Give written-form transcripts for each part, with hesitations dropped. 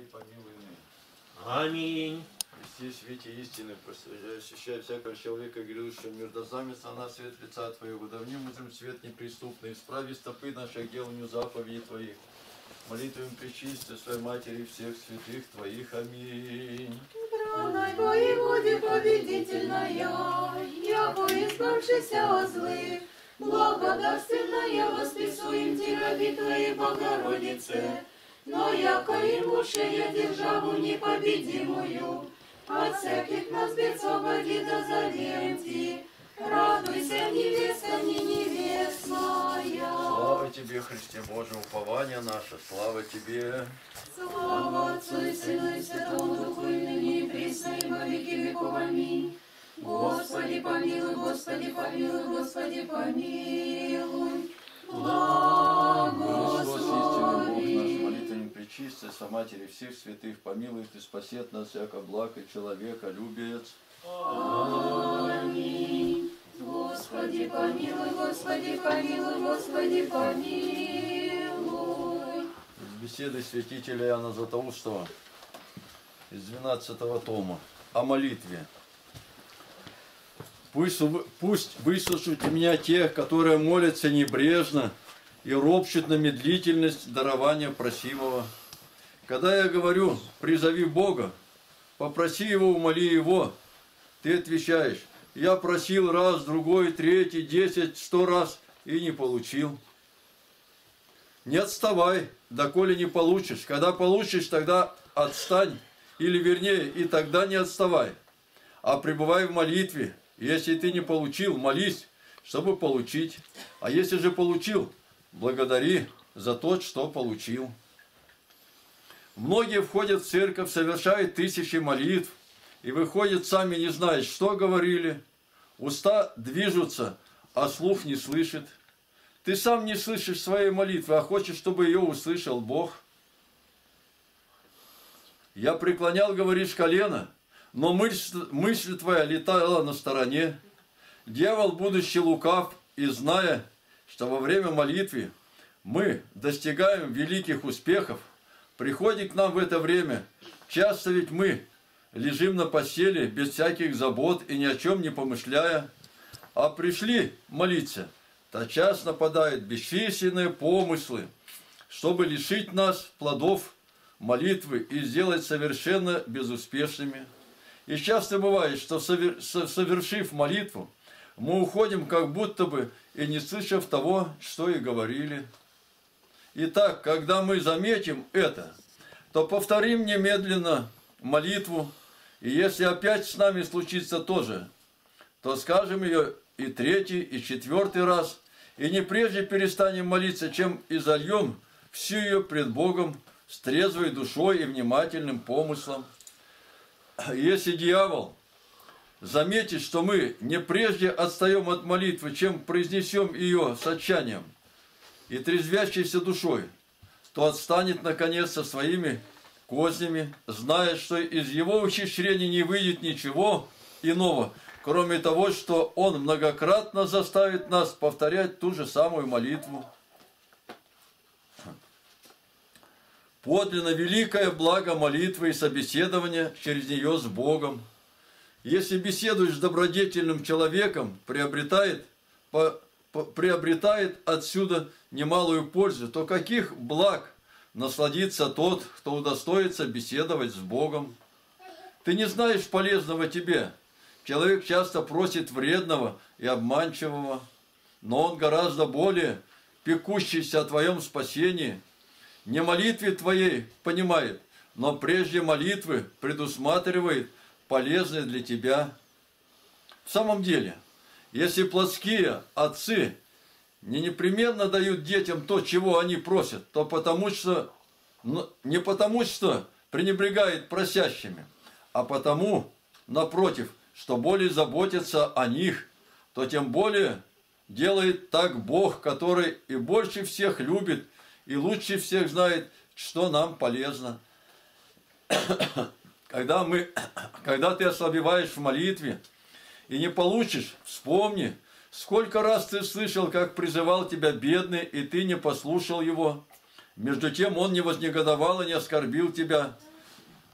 помилуй ныне. Аминь. Христе, свете истины, освящай всякого человека, грядущего между нами, на свет лица Твоего, давним мудрым свет неприступный, исправи стопы наших деланию заповедей Твоих. Молитвами пречисти своей Матери всех святых Твоих. Аминь. Бранай воеводе победительная, яко избавшийся от злых, благодарственная восписуем Ти раби Твоей Богородице, но яко имущая державу непобедимую, от всяких нас бед свободи да завем Ти. Радуйся, невеста, не невестная. Слава Тебе, Христе Божий, упование наше, слава Тебе. Слава Отцу и Сыну и Святому Духу, и ныне и присно, и во веки веков. Аминь. Господи помилуй, Господи помилуй, Господи помилуй. Христос, истинный Бог наш, Благослови. молитвами пречисти, со Матери всех святых, помилует и спасет нас всяко благ и человека, любец. Аминь. Господи помилуй, Господи помилуй, Господи помилуй. Из беседы святителя Иоанна Златоустова из 12 тома о молитве. Пусть выслушают меня те, которые молятся небрежно и ропщут на медлительность дарования просимого. Когда я говорю, призови Бога, попроси Его, умоли Его, ты отвечаешь, я просил раз, другой, третий, 10, 100 раз и не получил. Не отставай, доколе не получишь. Когда получишь, тогда отстань, или вернее, и тогда не отставай, а пребывай в молитве. Если ты не получил, молись, чтобы получить. А если же получил, благодари за то, что получил. Многие входят в церковь, совершают тысячи молитв, и выходят сами не зная, что говорили. Уста движутся, а слух не слышит. Ты сам не слышишь своей молитвы, а хочешь, чтобы ее услышал Бог. Я преклонял, говоришь, колено, но мысль твоя летала на стороне. Дьявол, будучи лукав, и зная, что во время молитвы мы достигаем великих успехов, приходит к нам в это время. Часто ведь мы лежим на постели без всяких забот и ни о чем не помышляя, а пришли молиться, тотчас нападают бесчисленные помыслы, чтобы лишить нас плодов молитвы и сделать совершенно безуспешными. И часто бывает, что совершив молитву, мы уходим как будто бы и не слышав того, что и говорили. Итак, когда мы заметим это, то повторим немедленно молитву, и если опять с нами случится то же, то скажем ее и третий, и четвертый раз, и не прежде перестанем молиться, чем изольем всю ее пред Богом с трезвой душой и внимательным помыслом. Если дьявол заметит, что мы не прежде отстаем от молитвы, чем произнесем ее с отчаянием и трезвящейся душой, то отстанет наконец со своими кознями, зная, что из его ухищрений не выйдет ничего иного, кроме того, что он многократно заставит нас повторять ту же самую молитву. Подлинно великое благо молитвы и собеседования через нее с Богом. Если беседуешь с добродетельным человеком, приобретает отсюда немалую пользу, то каких благ насладится тот, кто удостоится беседовать с Богом? Ты не знаешь полезного тебе. Человек часто просит вредного и обманчивого, но он гораздо более пекущийся о твоем спасении. Не молитве твоей понимает, но прежде молитвы предусматривает полезное для тебя. В самом деле, если плотские отцы не непременно дают детям то, чего они просят, то не потому, что пренебрегает просящими, а потому, напротив, что более заботится о них, то тем более делает так Бог, который и больше всех любит, и лучше всех знает, что нам полезно. Когда ты ослабеваешь в молитве и не получишь, вспомни, сколько раз ты слышал, как призывал тебя бедный, и ты не послушал его. Между тем он не вознегодовал и не оскорбил тебя.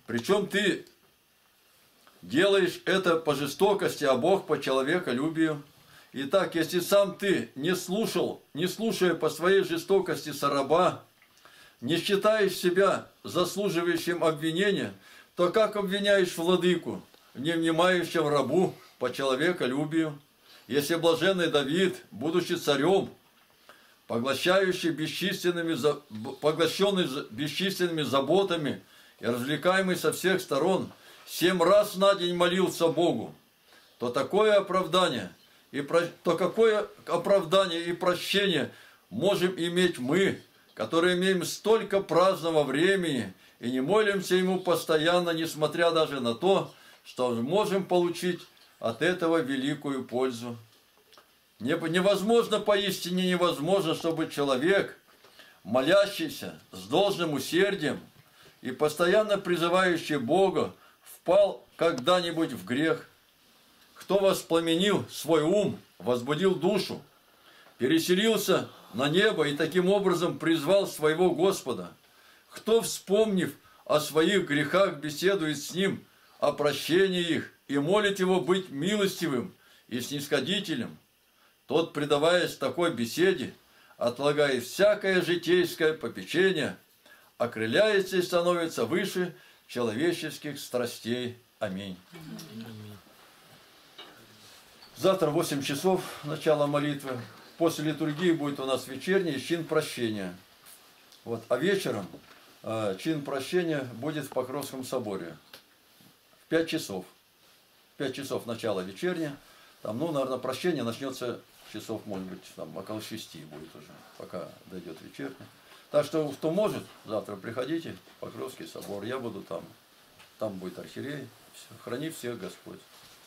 Причем ты делаешь это по жестокости, а Бог по человеколюбию. Итак, если сам ты не слушая по своей жестокости сораба, не считаешь себя заслуживающим обвинения, то как обвиняешь владыку, не внимающим рабу по человеколюбию? Если блаженный Давид, будучи царем, поглощенный бесчисленными заботами и развлекаемый со всех сторон, 7 раз на день молился Богу, то какое оправдание и прощение можем иметь мы, которые имеем столько праздного времени и не молимся Ему постоянно, несмотря даже на то, что можем получить от этого великую пользу. Невозможно, поистине невозможно, чтобы человек, молящийся с должным усердием и постоянно призывающий Бога, впал когда-нибудь в грех. Кто воспламенил свой ум, возбудил душу, переселился на небо и таким образом призвал своего Господа? Кто, вспомнив о своих грехах, беседует с Ним о прощении их и молит Его быть милостивым и снисходительным? Тот, предаваясь такой беседе, отлагает всякое житейское попечение, окрыляется и становится выше человеческих страстей. Аминь. Завтра в 8 часов начало молитвы. После литургии будет у нас вечерний чин прощения. Вот. А вечером чин прощения будет в Покровском соборе. В 5 часов. 5 часов начало вечернее. Там, наверное, прощение начнется часов, может быть, там, около 6 будет уже, пока дойдет вечерня. Так что, кто может, завтра приходите в Покровский собор. Я буду там. Там будет архиерей. Храни всех Господь.